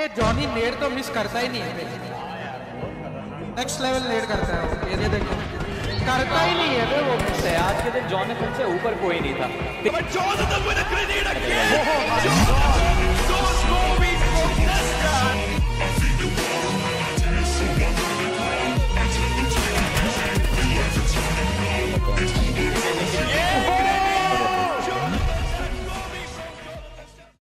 Johnny नेड तो miss करता ही नहीं है, नेक्स्ट लेवल नेड करता है वो, ये देखो करता ही नहीं है वो मिस है। आज के दिन जॉनथन से ऊपर कोई नहीं था।